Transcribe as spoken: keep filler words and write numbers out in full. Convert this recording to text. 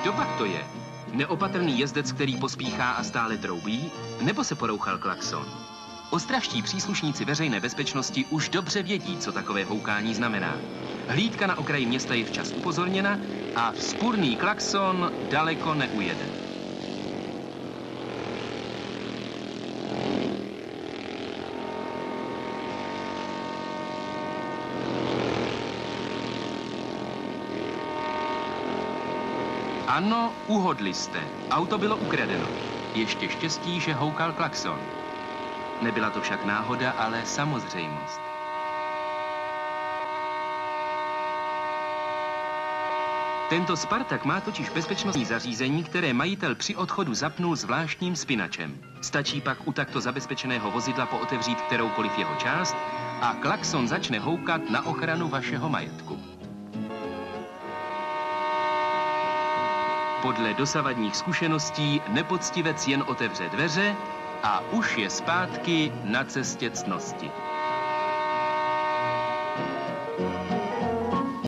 Kdopak to je? Neopatrný jezdec, který pospíchá a stále troubí? Nebo se porouchal klakson? Ostravští příslušníci veřejné bezpečnosti už dobře vědí, co takové houkání znamená. Hlídka na okraji města je včas upozorněna a vzpurný klakson daleko neujede. Ano, uhodli jste. Auto bylo ukradeno. Ještě štěstí, že houkal klakson. Nebyla to však náhoda, ale samozřejmost. Tento Spartak má totiž bezpečnostní zařízení, které majitel při odchodu zapnul zvláštním spinačem. Stačí pak u takto zabezpečeného vozidla pootevřít kteroukoliv jeho část a klakson začne houkat na ochranu vašeho majetku. Podle dosavadních zkušeností nepoctivec jen otevře dveře a už je zpátky na cestě ctnosti.